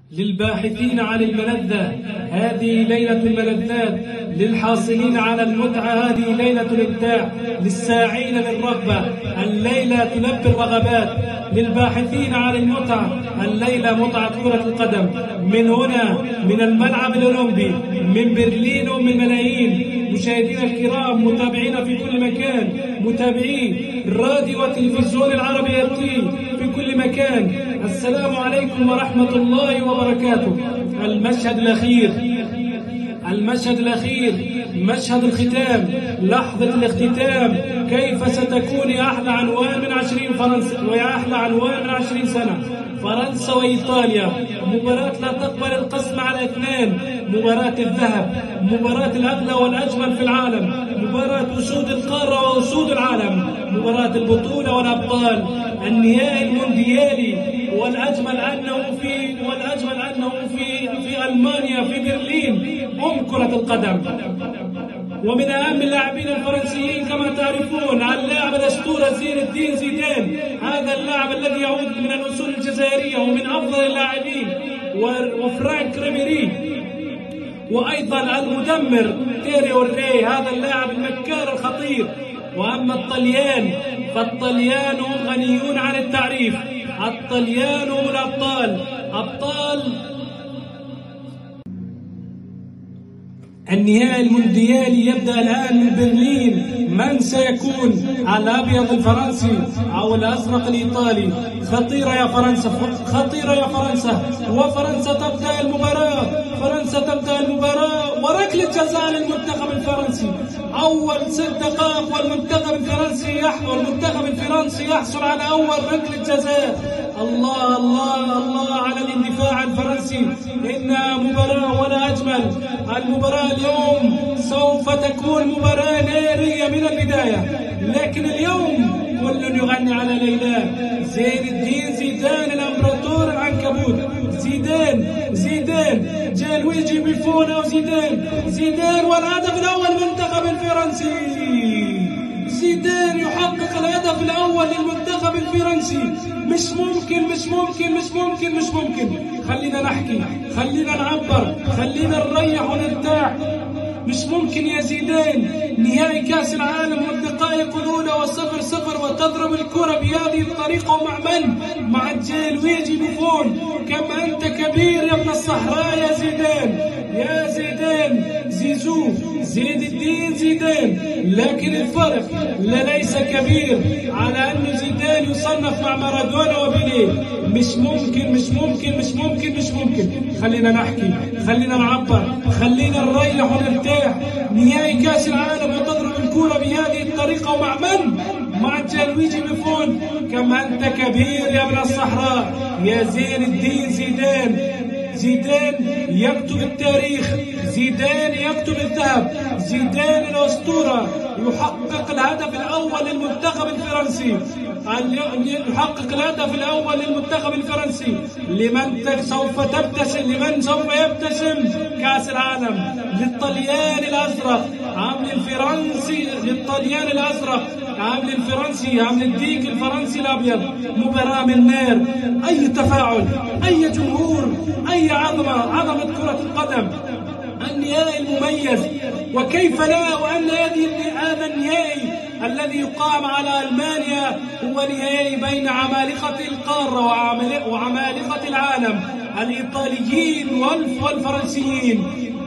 للباحثين عن الملذة هذه ليلة الملذات، للحاصلين على المتعة هذه ليلة الإمتاع، للساعين للرغبة الليلة تلبي الرغبات، للباحثين عن المتعة الليلة متعة كرة القدم. من هنا من الملعب الأولمبي من برلين ومن ملايين مشاهدينا الكرام متابعينا في كل مكان، متابعي الراديو والتلفزيون العربي في كل مكان، السلام عليكم ورحمة الله وبركاته. المشهد الأخير مشهد الختام، لحظة الاختتام. كيف ستكون أحلى عنوان من 20 فرنسا ويا أحلى عنوان من 20 سنة، فرنسا وإيطاليا، مباراة لا تقبل القسم على اثنين، مباراة الذهب، مباراة الأغلى والأجمل في العالم، مباراة أسود القارة وأسود العالم، مباراة البطولة والأبطال، النهائي المونديالي. والأجمل أنه في ألمانيا في برلين كرة القدم. ومن أهم اللاعبين الفرنسيين كما تعرفون اللاعب الأسطورة زين الدين زيدان، هذا اللاعب الذي يعود من الأصول الجزائرية ومن أفضل اللاعبين، وفرانك ريبيري، وأيضا المدمر تيري أوري، هذا اللاعب المكار الخطير. وأما الطليان فالطليان هم غنيون عن التعريف، الطليان هم الأبطال، أبطال النهائي المونديالي يبدأ الآن من برلين. من سيكون الأبيض الفرنسي أو الأزرق الإيطالي؟ خطيرة يا فرنسا، خطيرة يا فرنسا، وفرنسا تبدأ المباراة، فرنسا تبدأ المباراة وركلة جزاء للمنتخب الفرنسي. أول 6 دقائق والمنتخب الفرنسي يحصل على أول ركلة جزاء. الله الله الله على الاندفاع الفرنسي، إنها مباراة ولا أجمل. المباراة اليوم سوف تكون مباراة نارية من البداية، لكن اليوم كل يغني على ليلى. زين الدين زيدان الامبراطور العنكبوت، زيدان جيلويجي بيفون أو زيدان والهدف الأول منتخب الفرنسي. زيدان يحقق الهدف الأول للمنتخب الفرنسي. مش ممكن. خلينا نحكي، خلينا نعبر، خلينا نريح ونرتاح. مش ممكن يا زيدان، نهائي كأس العالم والدقائق الأولى و0-0 وتضرب الكرة بهذه الطريقة، ومع من؟ مع جيلويجي بوفون. كم أنت كبير يا ابن الصحراء يا زيدان، زيزو، زين الدين زيدان. لكن الفرق ليس كبير على أن زيدان يصنف مع مارادونا وبيليه. مش ممكن. خلينا نحكي، خلينا نعبر، خلينا نريح ونرتاح. نهائي كأس العالم وتضرب الكرة بهذه الطريقة، ومع من؟ مع جيلويجي بوفون. كم أنت كبير يا ابن الصحراء يا زين الدين زيدان يكتب التاريخ، زيدان يكتب الذهب، زيدان الأسطورة يحقق الهدف الأول للمنتخب الفرنسي، لمن سوف يبتسم كأس العالم. للطليان الأزرق عامل الفرنسي، عامل الديك الفرنسي الأبيض. مباراة من نار، أي تفاعل، أي جمهور، أي عظمة كرة القدم. النهائي المميز، وكيف لا، وأن هذا النهائي الذي يقام على ألمانيا هو نهائي بين عمالقة القارة وعمالقة العالم، الإيطاليين والفرنسيين.